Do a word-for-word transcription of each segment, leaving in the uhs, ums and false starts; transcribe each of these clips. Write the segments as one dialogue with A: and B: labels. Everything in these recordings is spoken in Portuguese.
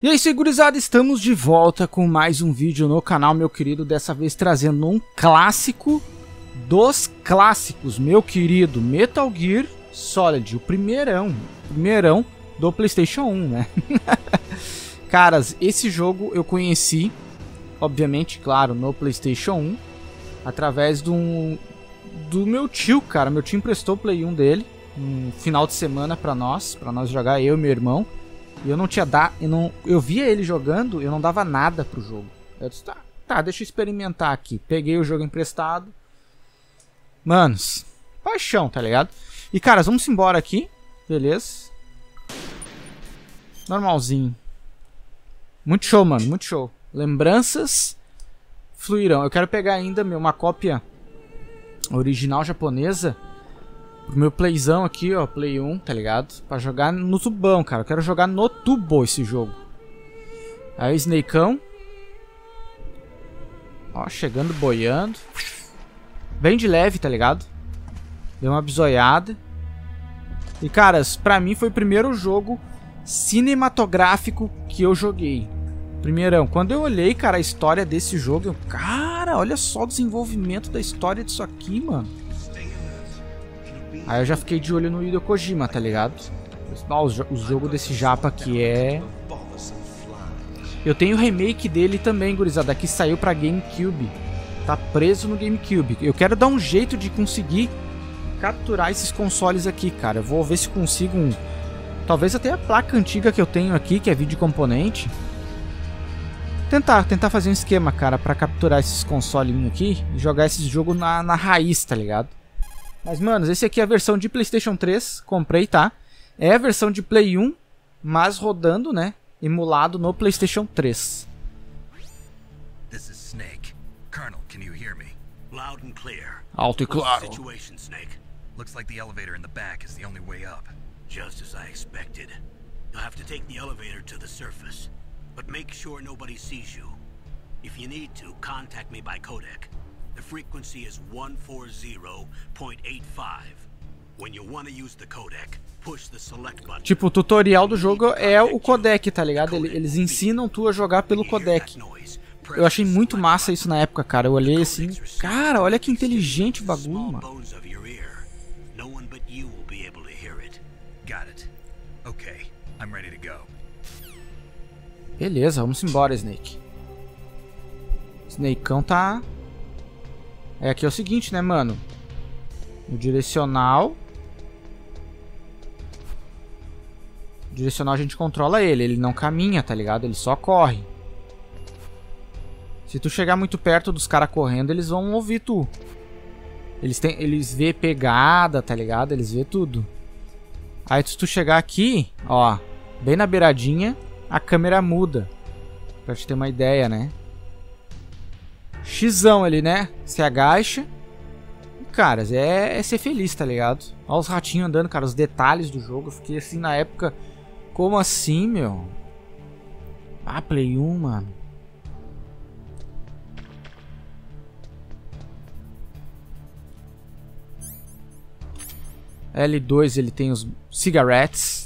A: E aí, segurizada, estamos de volta com mais um vídeo no canal, meu querido. Dessa vez trazendo um clássico dos clássicos, meu querido Metal Gear Solid, o primeirão, primeirão do PlayStation um, né? Caras, esse jogo eu conheci, obviamente, claro, no PlayStation um, através do, do meu tio, cara. Meu tio emprestou o Play um dele, um final de semana pra nós, pra nós jogar, eu e meu irmão. E eu não tinha dado, eu, não, eu via ele jogando, eu não dava nada pro jogo. Eu disse, tá, tá, deixa eu experimentar aqui. Peguei o jogo emprestado. Manos, paixão, tá ligado? E, caras, vamos embora aqui, beleza? Normalzinho. Muito show, mano, muito show. Lembranças fluirão. Eu quero pegar ainda, meu, uma cópia original japonesa pro meu playzão aqui, ó, Play um, tá ligado? Pra jogar no tubão, cara. Eu quero jogar no tubo esse jogo. Aí, Snakeão. Ó, chegando, boiando. Bem de leve, tá ligado? Deu uma bisoiada. E, caras, pra mim foi o primeiro jogo cinematográfico que eu joguei. Primeirão. Quando eu olhei, cara, a história desse jogo, eu... Cara, olha só o desenvolvimento da história disso aqui, mano. Aí eu já fiquei de olho no Hideo Kojima, tá ligado? Ah, o, jo o jogo desse japa aqui é... Eu tenho o remake dele também, gurizada, que saiu pra GameCube. Tá preso no GameCube. Eu quero dar um jeito de conseguir capturar esses consoles aqui, cara. Eu vou ver se consigo um... Talvez até a placa antiga que eu tenho aqui, que é vídeo componente. Tentar, tentar fazer um esquema, cara, pra capturar esses consolinhos aqui e jogar esse jogo na, na raiz, tá ligado? Mas, manos, esse aqui é a versão de PlayStation três, comprei, tá? É a versão de Play um, mas rodando, né? Emulado no PlayStation três.
B: This is Snake. Colonel, can you hear me?
C: Loud and clear.
A: Alto e claro.
C: What's the situation, Snake?
B: Looks like the elevator in the back is the only way up.
C: Just as I expected. You'll have to take the elevator to the surface, but make sure nobody sees you. If you need to, contact me by codec. The frequency is one forty point eight five. When you want to use the codec, push the select button. Tipo,
A: o tutorial do jogo é o codec, tá ligado? Eles ensinam tu a jogar pelo codec. Eu achei muito massa isso na época, cara. Eu olhei assim, cara, olha que inteligente o bagulho, mano. Beleza, vamos embora, Snake. Snakeão tá... É, aqui é o seguinte, né, mano? O direcional... O direcional a gente controla ele. Ele não caminha, tá ligado? Ele só corre. Se tu chegar muito perto dos caras correndo, eles vão ouvir tu. Eles, tem, eles vê pegada, tá ligado? Eles vê tudo. Aí se tu chegar aqui, ó, bem na beiradinha, a câmera muda. Pra te ter uma ideia, né? Xão ali, né? Se agacha. E, cara, é, é ser feliz, tá ligado? Olha os ratinhos andando, cara. Os detalhes do jogo. Eu fiquei assim na época. Como assim, meu? Ah, Play um, mano. L dois, ele tem os cigarettes.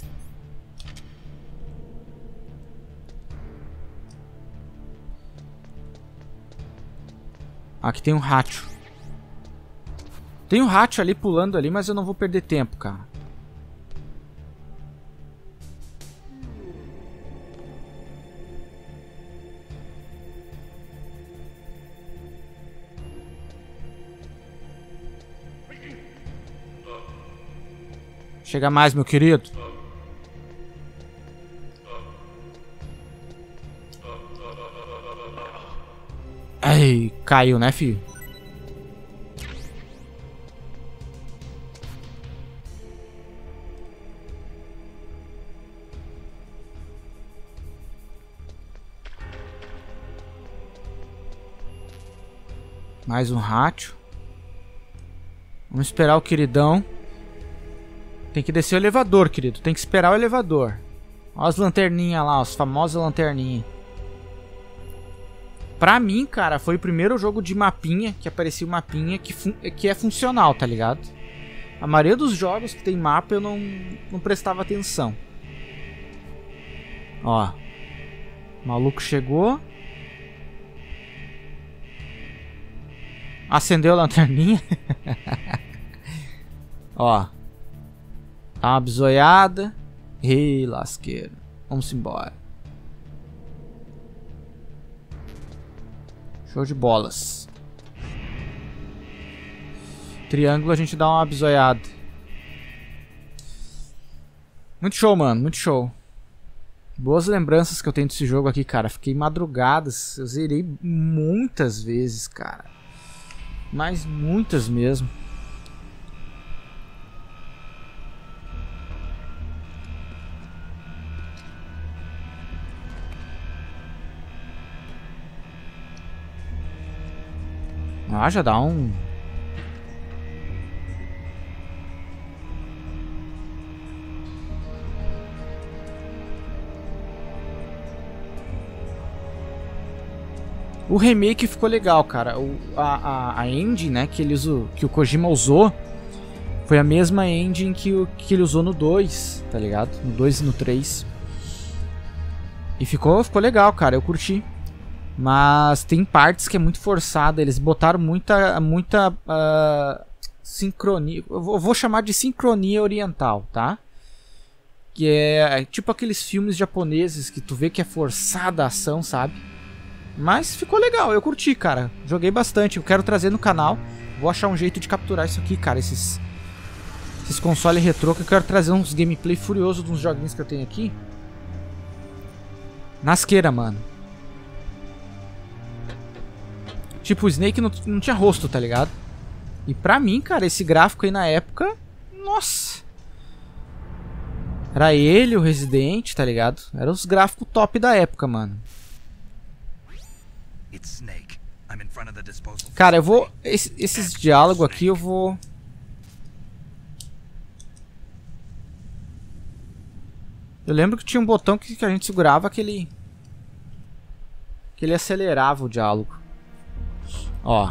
A: Aqui tem um rato. Tem um rato ali pulando ali, mas eu não vou perder tempo, cara. Chega mais, meu querido. Ai, caiu, né, filho? Mais um rato. Vamos esperar o queridão. Tem que descer o elevador, querido. Tem que esperar o elevador. Olha as lanterninhas lá, as famosas lanterninhas. Pra mim, cara, foi o primeiro jogo de mapinha, que aparecia o mapinha, que, que é funcional, tá ligado? A maioria dos jogos que tem mapa eu não, não prestava atenção. Ó. O maluco chegou. Acendeu a lanterninha. Ó. Dá uma bisoiada. Ei, lasqueira. Vamos embora. Show de bolas. Triângulo a gente dá uma bisoiada. Muito show, mano. Muito show. Boas lembranças que eu tenho desse jogo aqui, cara. Fiquei madrugadas. Eu zerei muitas vezes, cara. Mas muitas mesmo. Ah, já dá um... O remake ficou legal, cara. O, a, a, a engine, né, que, ele usou, que o Kojima usou foi a mesma engine que, o, que ele usou no dois, tá ligado? No dois e no três. E ficou, ficou legal, cara. Eu curti. Mas tem partes que é muito forçada. Eles botaram muita, muita uh, sincronia. Eu vou chamar de sincronia oriental, tá? Que é, é tipo aqueles filmes japoneses que tu vê que é forçada a ação, sabe? Mas ficou legal, eu curti, cara. Joguei bastante, eu quero trazer no canal. Vou achar um jeito de capturar isso aqui, cara. Esses, esses consoles retrô que eu quero trazer uns gameplay furiosos de uns joguinhos que eu tenho aqui. Nasqueira, mano. Tipo, o Snake não, não tinha rosto, tá ligado? E pra mim, cara, esse gráfico aí na época... Nossa! Era ele, o Resident, tá ligado? Era os gráficos top da época, mano. Cara, eu vou... Esse, esses diálogos aqui eu vou... Eu lembro que tinha um botão que, que a gente segurava que ele... Que ele acelerava o diálogo. Ó.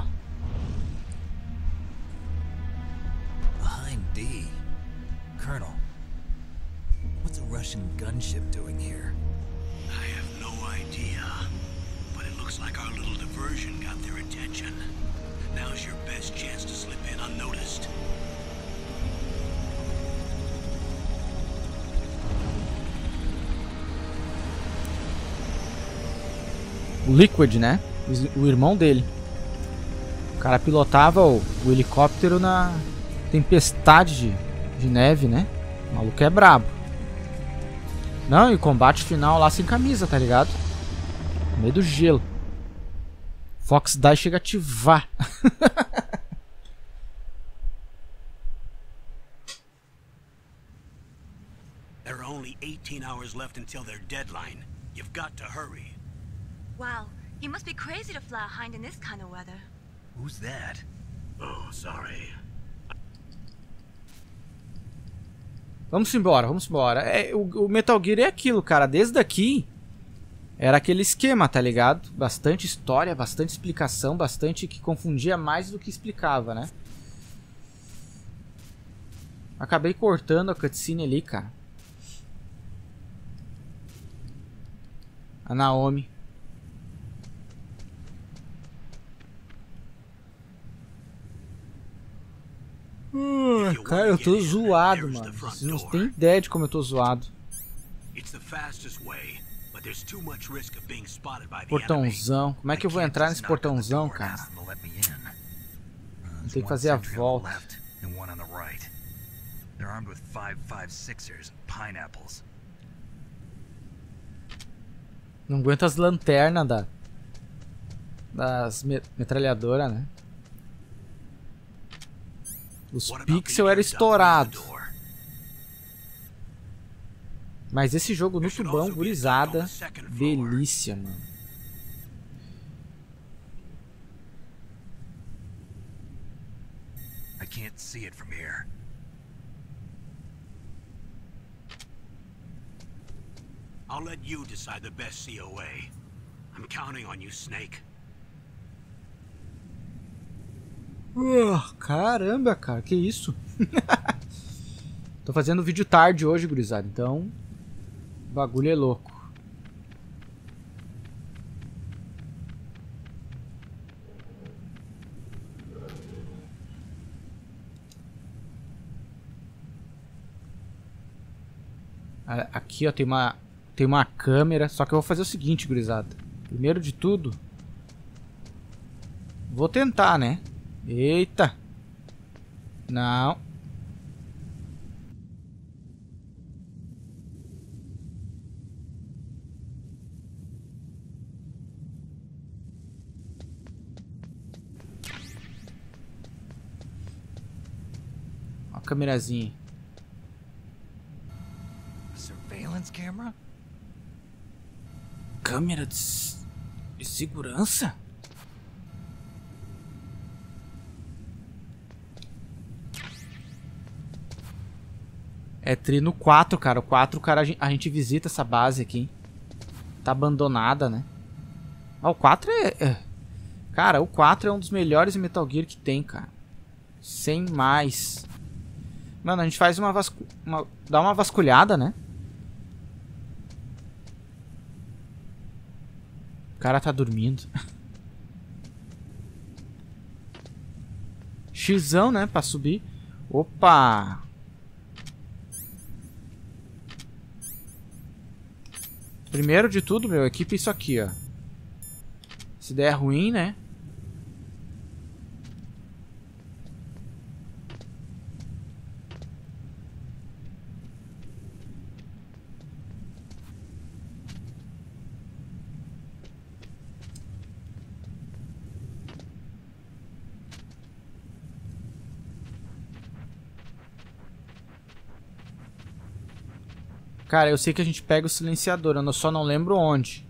B: Behind D. Colonel, what's a Russian gunship doing here?
C: I have no idea, but it looks like our little diversion got their attention. Now's your best chance to slip in unnoticed.
A: O Liquid, né? O irmão dele. O cara pilotava o, o helicóptero na tempestade de, de neve, né? O maluco é brabo. Não, e o combate final lá sem camisa, tá ligado? No meio do gelo. Fox Die chega a ativar.
C: There are only eighteen hours left until their deadline. You've got to hurry.
D: Wow, you must be crazy to fly a hind in this kind of weather.
B: Who's that?
C: Oh, sorry.
A: Vamos embora, vamos embora. É, o, o Metal Gear é aquilo, cara. Desde aqui era aquele esquema, tá ligado? Bastante história, bastante explicação, bastante que confundia mais do que explicava, né? Acabei cortando a cutscene ali, cara. A Naomi. Uh, cara, eu tô zoado, mano. Vocês não têm ideia de como eu tô zoado. Portãozão. Como é que eu vou entrar nesse portãozão, cara? Tem que fazer a volta. Não aguento as lanternas da, das me metralhadoras, né? Os pixels eram estourados. Mas esse jogo no tubão, gurizada, delícia, mano.
B: I can't see it from here.
C: I'll let you decide the best C O A. I'm counting on you, Snake.
A: Uh, caramba, cara, que isso? Tô fazendo vídeo tarde hoje, gurizada, então o bagulho é louco. Aqui, ó, tem uma, tem uma câmera. Só que eu vou fazer o seguinte, gurizada. Primeiro de tudo, vou tentar, né? Eita. Não. Ó a câmerazinha.
B: Surveillance camera?
A: Câmera de, de segurança? É tri no quatro, cara. O quatro, cara, a gente, a gente visita essa base aqui. Tá abandonada, né? Ah, o quatro é, é... Cara, o quatro é um dos melhores Metal Gear que tem, cara. Sem mais. Mano, a gente faz uma, vascu... uma... Dá uma vasculhada, né? O cara tá dormindo. Xzão, né? Pra subir. Opa! Primeiro de tudo, meu, equipe isso aqui, ó. Se der ruim, né? Cara, eu sei que a gente pega o silenciador, eu só não lembro onde.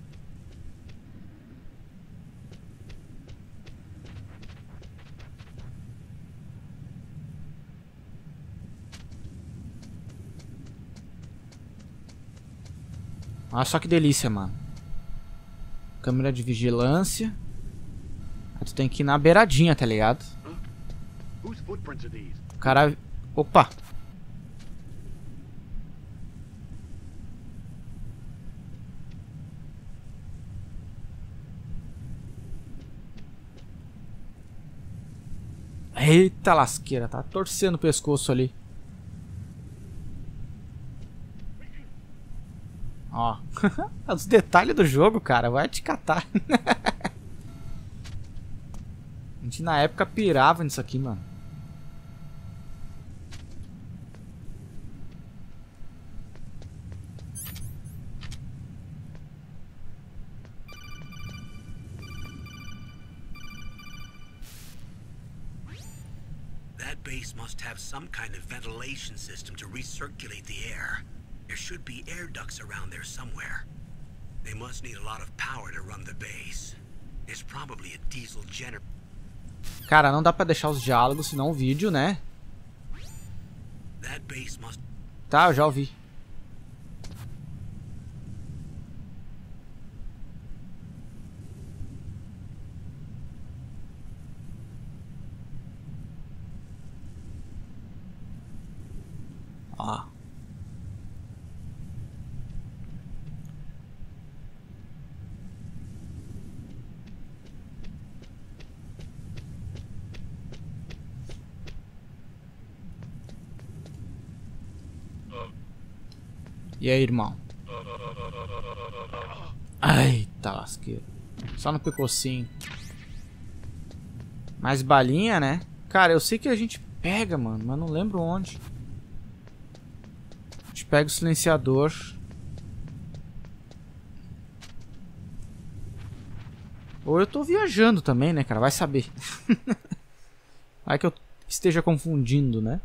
A: Olha só que delícia, mano. Câmera de vigilância. Aí tu tem que ir na beiradinha, tá ligado? O cara... Opa! Eita lasqueira, tá torcendo o pescoço ali. Ó. Os detalhes do jogo, cara, vai te catar. A gente na época pirava nisso aqui, mano.
C: That base must have some kind of ventilation system to recirculate the air. There should be air ducts around there somewhere. They must need a lot of power to run the base. There's probably a diesel generator.
A: Cara, não dá pra deixar os diálogos, senão o vídeo, né?
C: That base must...
A: Tá, eu já ouvi. Ó. E aí, irmão? Ai, tá lasqueiro. Só no pecocinho. Mais balinha, né? Cara, eu sei que a gente pega, mano, mas não lembro onde. A gente pega o silenciador. Ou eu tô viajando também, né, cara? Vai saber. Vai que eu esteja confundindo, né?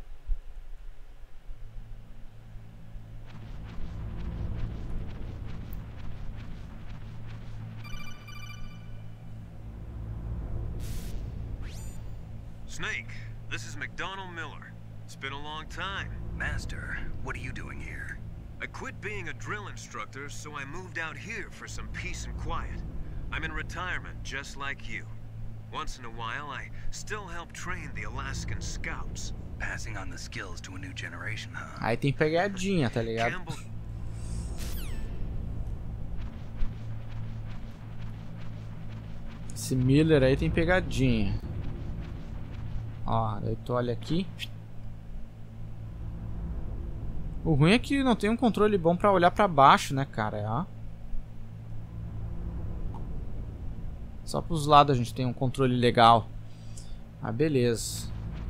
E: Snake, this is McDonald Miller. It's been a long time.
B: Master, what are you doing here?
E: I quit being a drill instructor, so I moved out here for some peace and quiet. I'm in retirement, just like you. Once in a while, I still help train the Alaskan Scouts.
B: Passing on the skills to a new generation, huh?
A: Aí tem pegadinha, tá ligado?
E: Campbell...
A: Esse Miller aí tem pegadinha. Ó, daí tu olha aqui. O ruim é que não tem um controle bom pra olhar pra baixo, né, cara? Ó. Só pros lados a gente tem um controle legal. Ah, beleza.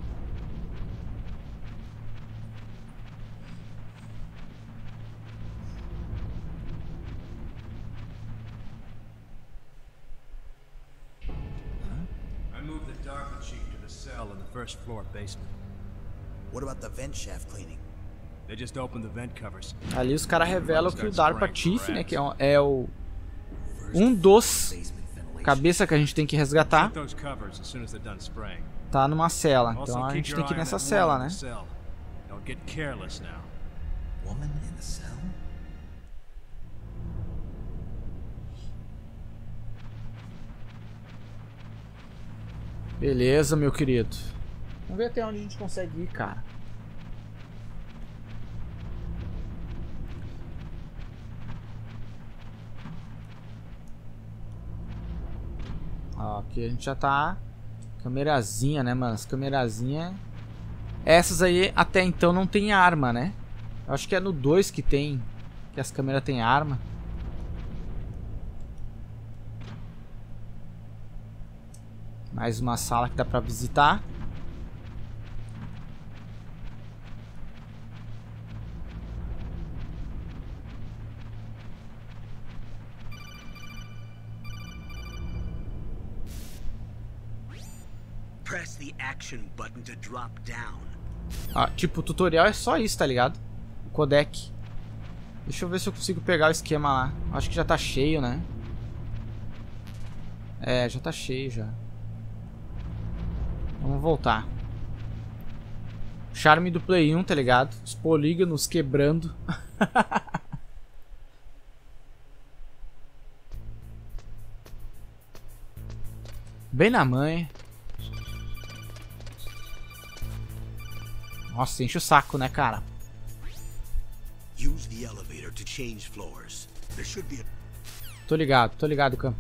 F: I moved the DARPA chief to the cell in the first floor basement.
G: What about the vent shaft cleaning?
F: They just opened the vent covers.
A: Ali os caras revelam que o DARPA Chief, né, que é, um, é o um dos cabeça que a gente tem que resgatar, tá numa cela. Então a gente tem que ir nessa cela, né?
G: Woman in the cell?
A: Beleza, meu querido. Vamos ver até onde a gente consegue ir, cara. Ó, aqui a gente já tá... Câmerazinha, né, mano? As câmerazinhas... Essas aí até então não tem arma, né? Eu acho que é no dois que tem... Que as câmeras tem arma. Mais uma sala que dá pra visitar.
C: Press the action button to drop down.
A: Ah, tipo, o tutorial é só isso, tá ligado? O codec. Deixa eu ver se eu consigo pegar o esquema lá. Acho que já tá cheio, né? É, já tá cheio já. Vamos voltar. Charme do Play um, tá ligado? Os polígonos quebrando. Bem na mãe. Nossa, enche o saco, né, cara?
C: Use the elevator to change floors. There should be a...
A: Tô ligado, tô ligado, campo.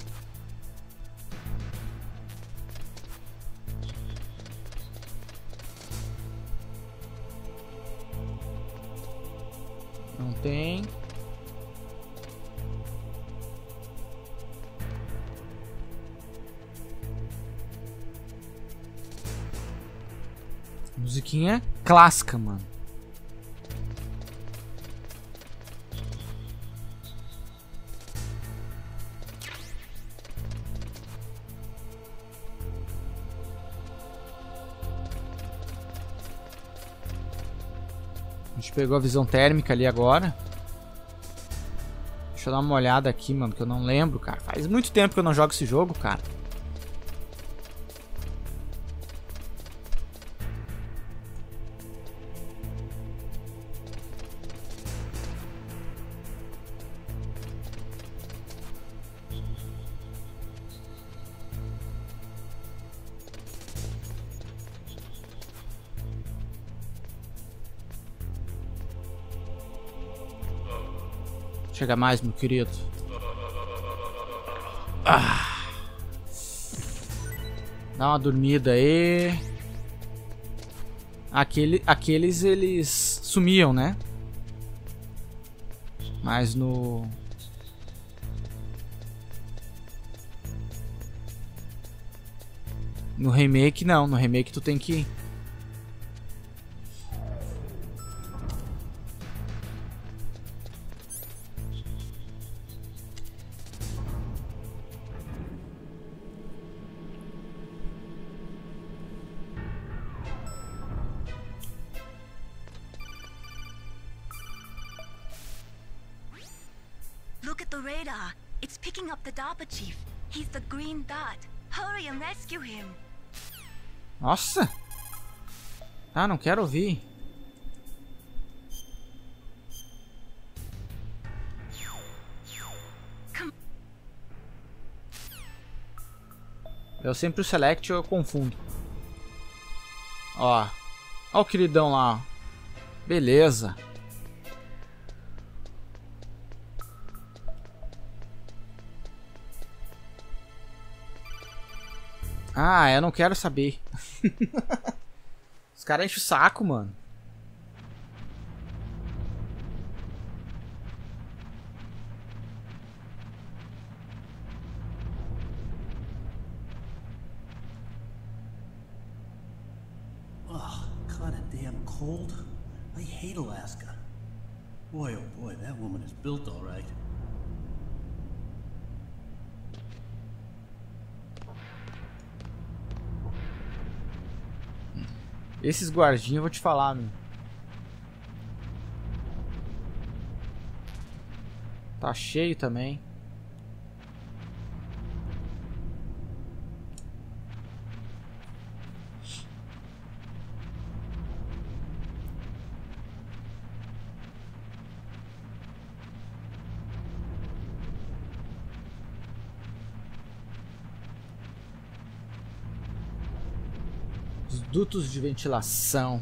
A: Não tem. Musiquinha clássica, mano. A gente pegou a visão térmica ali agora. Deixa eu dar uma olhada aqui, mano, que eu não lembro, cara. Faz muito tempo que eu não jogo esse jogo, cara. Chega mais, meu querido. Ah. Dá uma dormida aí. Aquele, aqueles, eles sumiam, né? Mas no... No remake, não. No remake tu tem que...
D: Look at the radar. It's picking up the DARPA chief. He's the green dot. Hurry and rescue him.
A: Nossa! Ah, não quero ouvir. Eu sempre o select eu confundo. Ó. Ó o queridão lá, ó. Beleza. Ah, eu não quero saber. Os caras enchem o saco, mano.
H: kind of damn cold. I hate Alaska. Boy, oh boy, that woman is built all right.
A: Esses guardinhas eu vou te falar, meu. Tá cheio também. Os dutos de ventilação.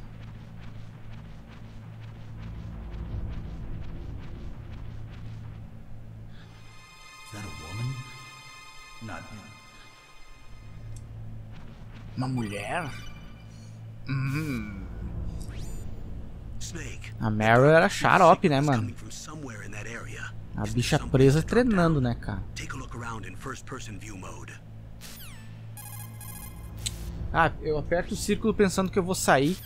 A: Uma mulher? Hum. A Meryl era xarope, né, mano? A bicha presa treinando, né, cara? Ah, eu aperto o círculo pensando que eu vou sair.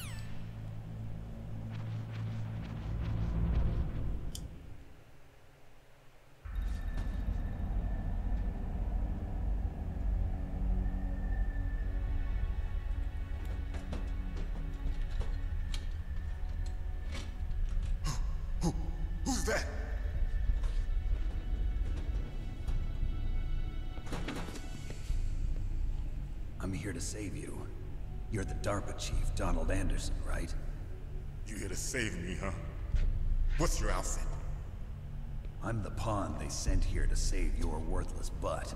G: I'm here to save you. You're the DARPA chief, Donald Anderson, right?
I: You here to save me, huh? What's your outfit?
G: I'm the pawn they sent here to save your worthless butt.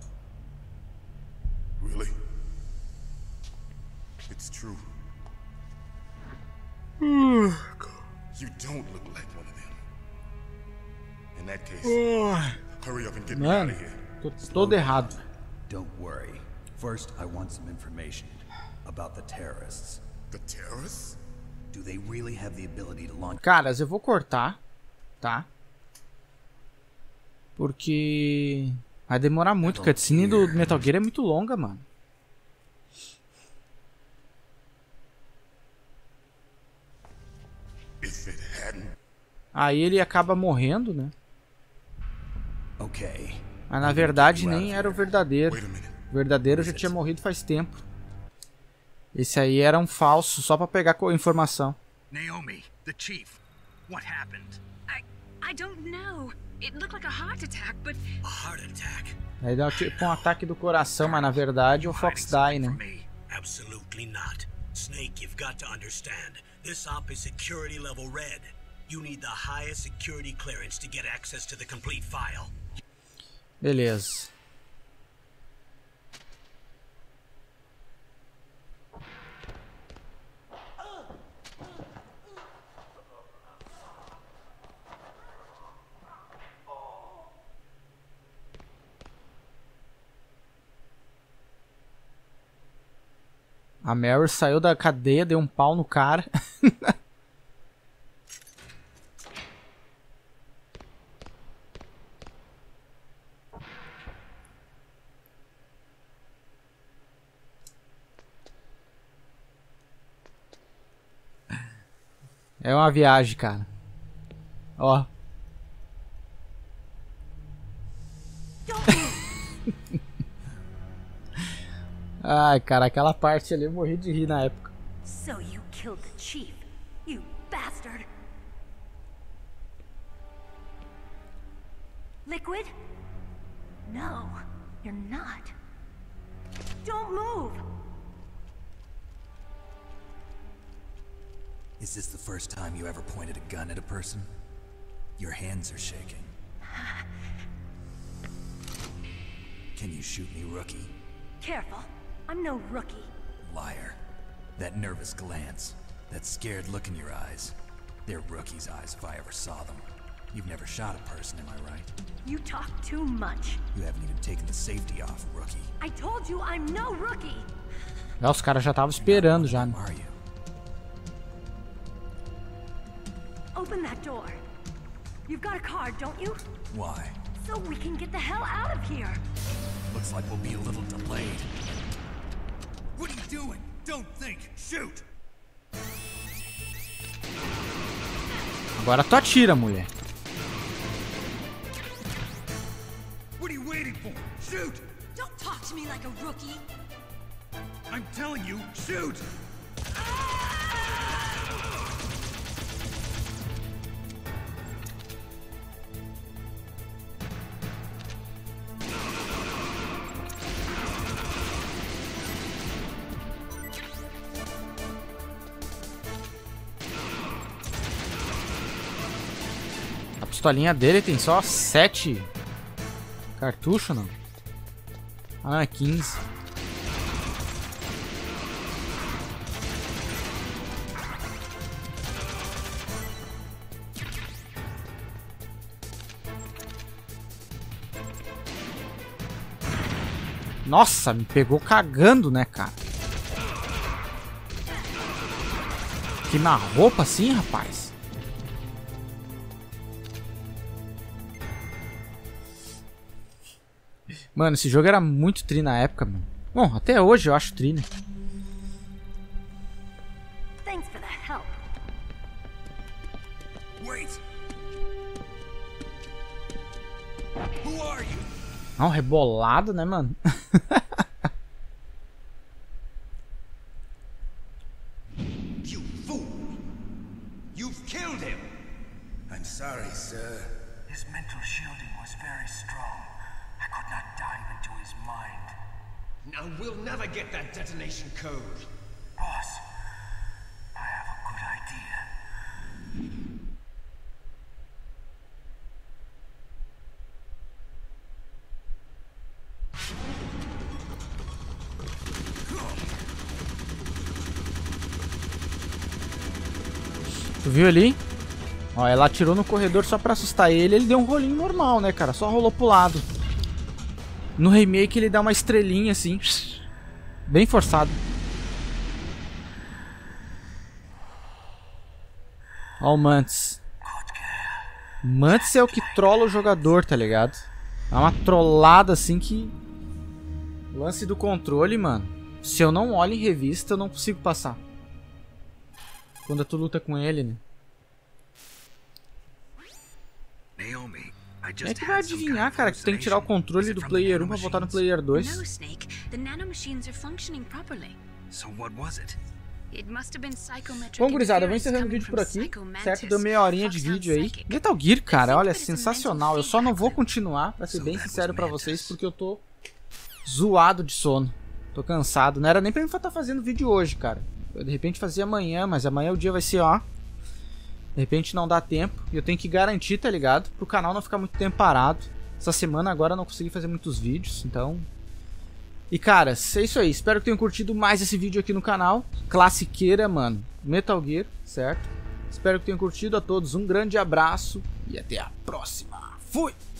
I: Really? It's true. You don't look like one of them. In that case, hurry up and get me out of here.
A: Tô todo errado.
G: Don't worry. First, I want some information about the terrorists.
I: The terrorists?
G: Do they really have the ability to launch?
A: Caras, eu vou cortar, tá? Porque vai demorar muito. A cutscene do Metal Gear é muito longa, mano. Aí ele acaba morrendo, né?
G: Okay.
A: Mas na verdade nem era o verdadeiro. O verdadeiro já tinha morrido faz tempo. Esse aí era um falso, só pra pegar a informação.
B: Naomi, the chief. What happened?
D: I I don't know. It looked like a heart attack, but
C: a heart attack.
A: Aí dá tipo um ataque do coração, mas na verdade o Fox die, né?
C: Absolutely not. Snake, you've got to understand. This op is security level red. You need the highest security clearance to get access to the complete file.
A: Beleza. A Meryl saiu da cadeia, deu um pau no cara. É uma viagem, cara. Ó. Ai, cara, aquela parte ali eu morri de rir na época.
D: So you killed the chief, you bastard. Liquid? No, you're not. Don't move.
G: Is this the first time you ever pointed a gun at a person? Your hands are shaking. Can you shoot me, rookie?
D: Careful. I'm no rookie.
G: Liar. That nervous glance, that scared look in your eyes. They're rookie's eyes if I ever saw them. You've never shot a person, am I right?
D: You talk too much.
G: You haven't even taken the safety off, rookie.
D: I told you I'm no rookie.
A: Não, os caras já estavam esperando já. Né?
G: Are you?
D: Open that door. You've got a card, don't you?
G: Why?
D: So we can get the hell out of here.
G: Looks like we'll be a little delayed. What are you doing? Don't think. Shoot!
A: Agora tu atira, mulher.
B: What are you waiting for? Shoot!
D: Don't talk to me like a rookie.
B: I'm telling you, shoot!
A: A pistolinha dele tem só sete cartuchos, não? Ah, não, é quinze. Nossa, me pegou cagando, né, cara? Queima roupa assim, rapaz. Mano, esse jogo era muito tri na época, mano. Bom, até hoje eu acho tri, né?
D: Thanks for the help.
B: Wait! Who are you?
A: Ah, um rebolado, né, mano?
B: You fool! You've killed him!
I: I'm sorry, sir.
J: His mental shielding was very strong. I could not dive into his mind.
B: Now we'll never get that detonation code.
J: Boss, I have a good idea.
A: Tu viu ali? Ó, ela atirou no corredor só pra assustar ele. Ele deu um rolinho normal, né, cara? Só rolou pro lado. No remake ele dá uma estrelinha assim. Bem forçado. Ó o Mantis. Mantis é o que trola o jogador, tá ligado? É uma trollada assim que... Lance do controle, mano. Se eu não olho em revista, eu não consigo passar. Quando tu luta com ele, né?
B: Naomi, I
A: É
B: just
A: que vai
B: had some
A: adivinhar,
B: kind
A: cara,
B: of
A: que tu tem que tirar o controle
B: hallucination.
A: do
B: Is it from the
A: player um pra botar no
B: nanomachines?
A: player dois.
D: No, Snake. The nanomachines are functioning properly.
B: So what was it?
D: It must have been psychometric
A: Bom, gurizada, eu vou
D: interference
A: encerrando o
D: coming
A: vídeo
D: from
A: por aqui,
D: Psycho
A: certo?
D: Mantis,
A: Deu meia horinha de
D: Foxhound
A: vídeo aí.
D: Psychic.
A: Metal Gear, cara, olha,
D: I think that it's a
A: sensacional. Eu
D: mental
A: só não vou
D: feedback
A: continuar, pra ser
B: So
A: bem
B: that
A: sincero
B: was
A: pra
B: Mantis.
A: vocês, porque eu tô zoado de sono. Tô cansado. Não era nem pra mim estar fazendo vídeo hoje, cara. Eu de repente fazia amanhã, mas amanhã o dia vai ser, ó... De repente não dá tempo. E eu tenho que garantir, tá ligado? Pro canal não ficar muito tempo parado. Essa semana agora eu não consegui fazer muitos vídeos, então... E cara, é isso aí. Espero que tenham curtido mais esse vídeo aqui no canal. Classiqueira, mano. Metal Gear, certo? Espero que tenham curtido. A todos um grande abraço e até a próxima. Fui!